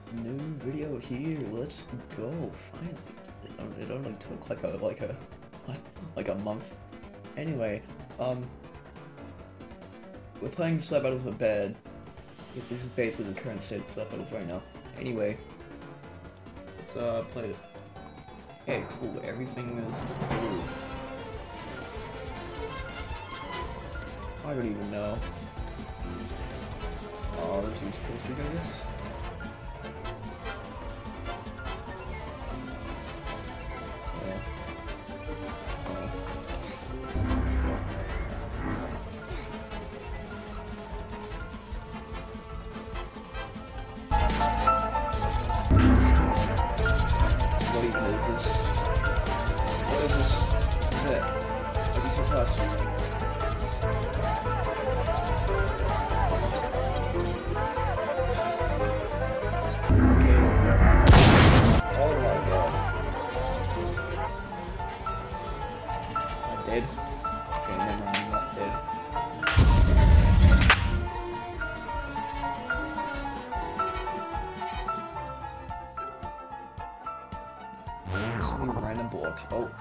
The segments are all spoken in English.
New video here. Let's go. Finally, it only took like a month. Anyway, we're playing slap battles with bad. This is basically the current state of slap battles right now. Anyway, let's play it. Okay, cool. Everything is cool. I don't even know. Oh, this is supposed to go this. What even is this? What is this? What is it? I'd be so fast. Oh my god. I'm dead. Okay, never mind, I'm not dead. So many random blocks. Oh.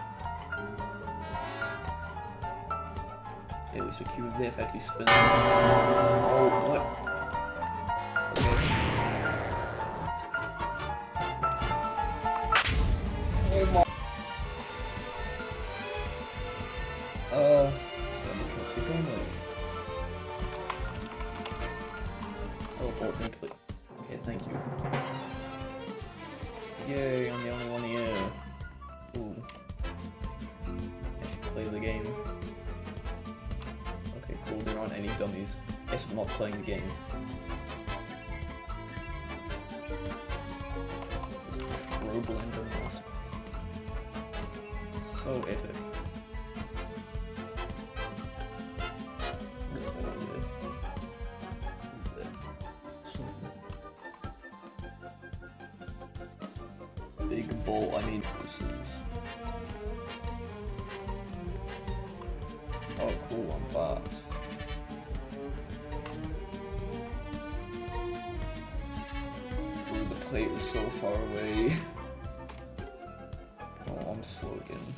Yeah, we secure there if I can spin. Oh, what? Okay. Oh my. Let me trust you going away. Teleport me, please. Okay, thank you. Yay, I'm the only one here. Ooh. I should play the game. Okay, cool, there aren't any dummies. Guess I'm not playing the game. This Roboland dummies. So epic. What is that over there? What is that? Big bowl, I mean pieces. Oh cool, I'm fast. Ooh, the plate is so far away. Oh, I'm slow again.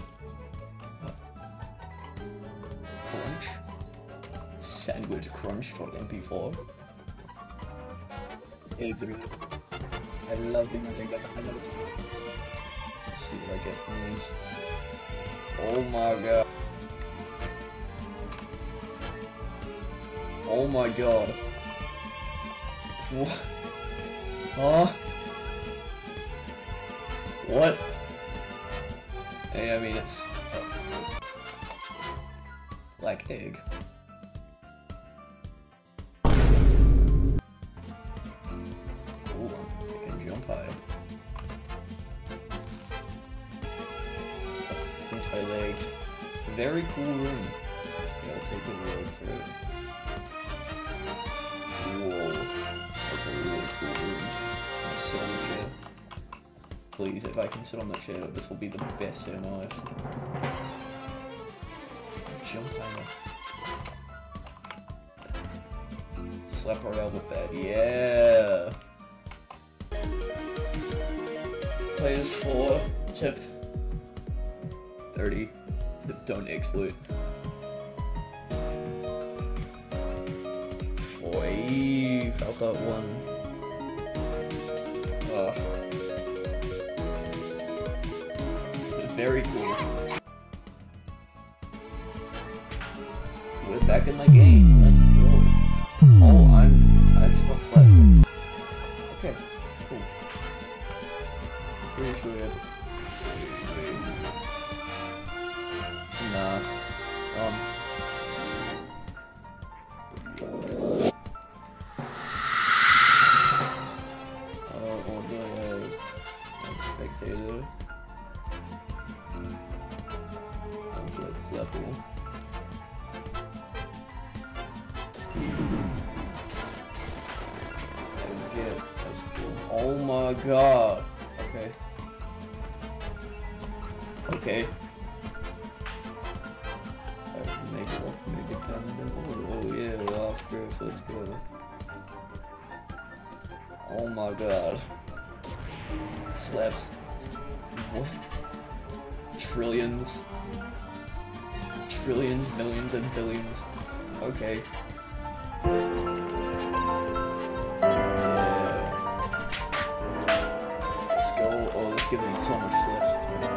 Crunch? Sandwich crunch to MP4. Hey, dude. I love the magic. I love it. Let's see what I get from these. Oh my god. Oh my god. What? Huh? What? Hey, I mean, it's like egg. Ooh, I can jump high. Anti-legs. Very cool room. Yeah, I'll take the road for it. Whoa. That's a really cool room. I'll sit on the chair. Please, if I can sit on the chair, this will be the best day of my life. Jump high. Slap right out of the bed. Yeah! Players 4, tip 30. Tip don't exploit. Boy, felt that one. Very cool. We're back in the game. Let's go. Oh, I just got flashed. Okay, cool. Pretty sure we have. Nah. What do I have? Spectator. Slapo. Yeah, that's cool. Oh my god. Okay. Okay. Make it 10. Oh yeah, we're off grip. Let's go. Oh my god. Slaps. What? Trillions. Trillions, millions, and billions. Okay. Yeah. Let's go. Oh, let's give me so much slaps.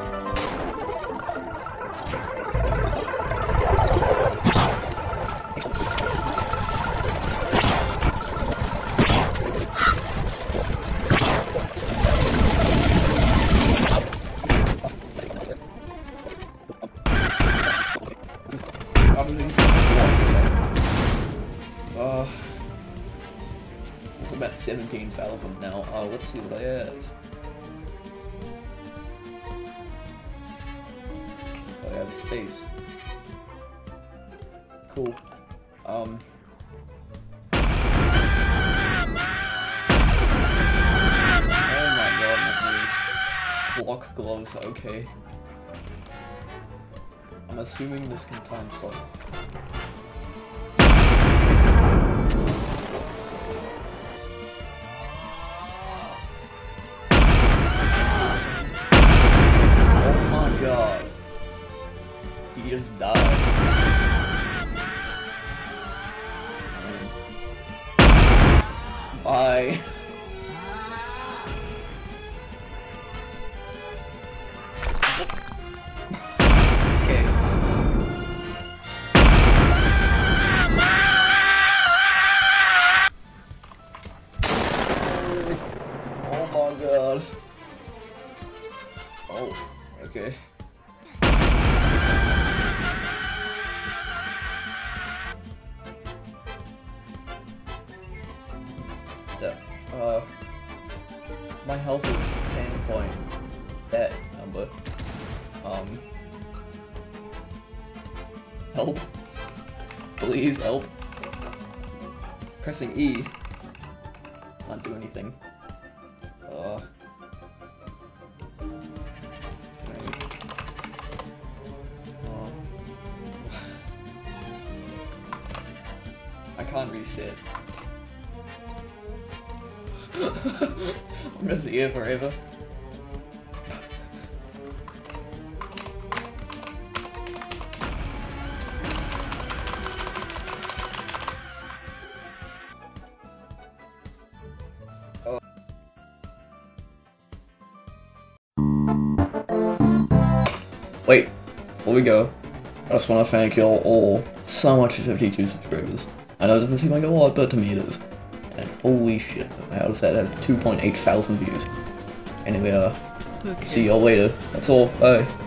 I'm at 17,000 now. Let's see what I have. Oh, I have space. Cool. Oh my god, my ears. Block glove, okay. I'm assuming this can time slot. God, he just died. Bye. Okay. Oh my god. Oh, okay. My health is 10 point that number. Help. Please help. Pressing E. Not do anything. I can't reset. I'm just here forever. Oh. Wait, before we go, I just want to thank y'all all so much for 52 subscribers. I know it doesn't seem like a lot, but to me it is. And holy shit, how does that have 2.8 thousand views? Anyway, Okay. See y'all later. That's all. Bye.